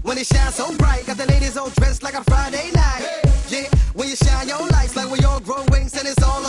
When it shines so bright, got the ladies all dressed like a Friday night. Yeah, when you shine your lights like we all grow wings and it's all